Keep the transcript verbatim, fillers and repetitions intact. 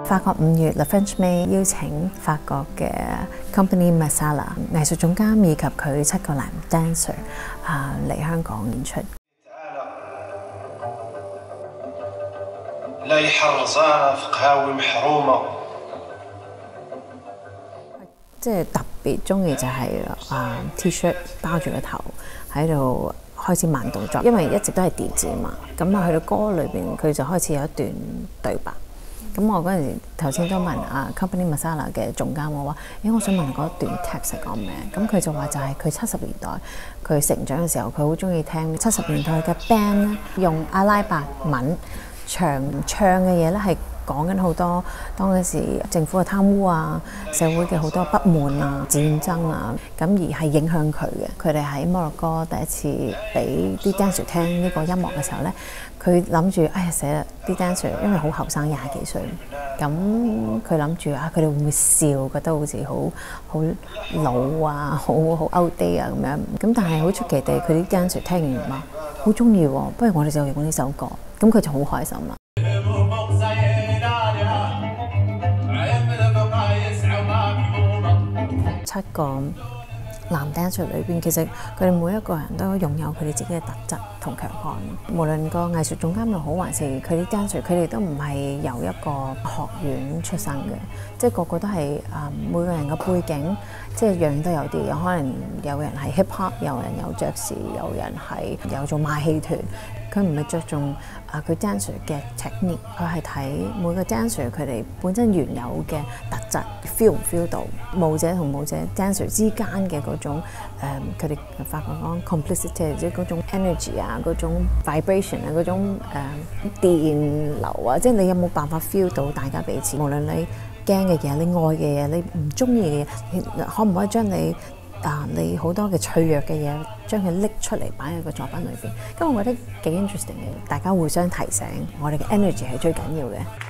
法國五月 La French May 邀請法國嘅 Company Masala 藝術總監以及佢七個男 dancer 啊嚟香港演出。 لايحة رزاف قهاوي محرومة。 即係特別中意就係啊 T-shirt 包住個頭喺度開始慢動作，因為一直都係調子嘛。咁啊去到歌裏邊，佢就開始有一段對白。咁我嗰陣時頭先都問啊 Company Masala 嘅總監我話：咦，我想問嗰段 text 係講咩？咁佢就話就係佢七十年代佢成長嘅時候，佢好中意聽七十年代嘅 band 咧，用阿拉伯文長唱嘅嘢咧係。講緊好多當嗰時政府嘅貪污啊，社會嘅好多不滿啊、戰爭啊，咁而係影響佢嘅。佢哋喺摩洛哥第一次俾啲 dancer 聽呢個音樂嘅時候咧，佢諗住哎呀死啦！啲 dancer 因為好後生廿幾歲，咁佢諗住啊，佢哋會唔會笑，覺得好似好好老啊、好好 outdate 啊咁樣。咁但係好出奇地，佢啲 dancer 聽完話好中意喎，不如我哋就用呢首歌，咁佢就好開心啦。七個男 dancer 裏邊，其實佢哋每一個人都擁有佢哋自己嘅特質同強項。無論個藝術總監又好，還是佢啲 dancer，佢哋都唔係由一個學院出身嘅，即係個個都係啊、呃、每個人嘅背景，即係樣樣都有啲。有可能有人係 hip hop，有人有爵士，有人係有做馬戲團。佢唔係着重啊佢 dancer 嘅 technique， 佢係睇每個 dancer 佢哋本身原有嘅特質 feel 唔 feel 到舞者同舞者 dancer 之間嘅嗰種誒佢哋法國講 complicity， 即係嗰種 energy 啊，嗰種 vibration 啊，嗰種誒、呃、電流啊，即係你有冇辦法 feel 到大家彼此？無論你驚嘅嘢、你愛嘅嘢、你唔中意嘅嘢，可唔可以將你啊！你好多嘅脆弱嘅嘢，將佢拎出嚟擺喺個作品裏邊，咁我覺得幾 interesting 嘅，大家互相提醒，我哋嘅 energy 係最緊要嘅。